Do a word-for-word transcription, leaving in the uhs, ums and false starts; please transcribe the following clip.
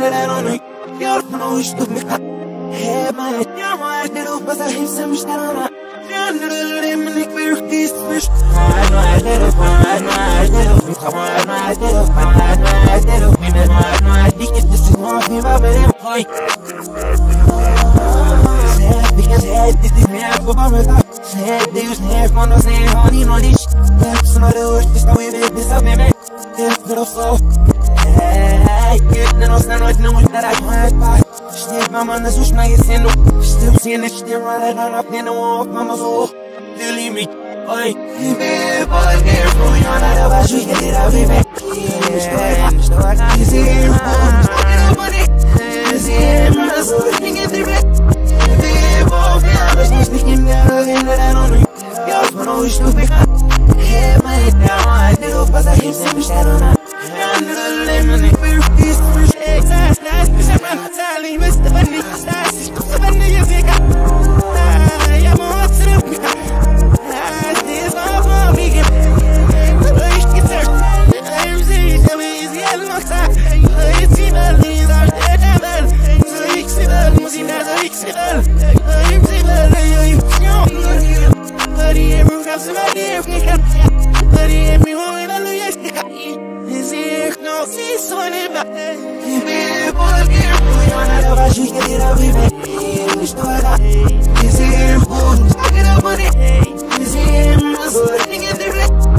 that on me. You're no wish to me. Hey, my, you're my little, but I have some shit on it. You're little, I'm in the clear, this fish. I know I did it, I know I did it, I know I did it, I know I did it, I know I did it, this is more than I'm in play. Sad, because head, this is me, I'm going to go. Sad, they use me, I'm going to say, honey, no, this. That's not the worst, this is how we live, this is how we make. This little flow. Hey, get no stand with no that I want back. Still, mama, this was my sin. Still seeing it, still running on up in the wall. Mama's all, leave me. Oi, baby, boy, careful, you're not about to get it out of me. Is it I'm money? Is it my soul? Think it's the red. Baby, boy, I'm just thinking that I don't know. You're no stupid. Hey, my head down, I did it, but I hit some shit on it. I'm little lemon, we're this first egg. That's nice, because I'm not telling you, Mister Bunny. That's the Bunny, you think I'm on to the this all for me. I'm saying, I'm easy, I'm not tired. It's in the leaves, I'm dead, I'm dead. So it's in the limousine, it's in the I'm saying, but he ever comes to my dear, but he ever won't let me. Is it no cease when it back? Baby, boy, careful, you're not about to get it out of me. Is it food? Talking about money. Is it muscle? Think in the red.